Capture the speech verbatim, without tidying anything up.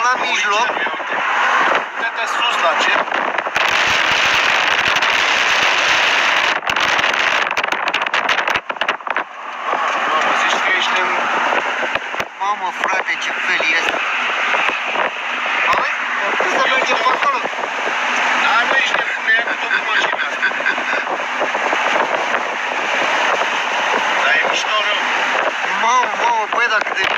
la mijloc. Uite-te sus la cer. Mamă, zici că ești în... Mamă, frate, ce fel este. Auzi? Cum să mergem pe acolo? Da, nu ești nebun, ia cu tot cu mașina asta. Dar e mișto rău. Mamă, mamă, băi, dacă de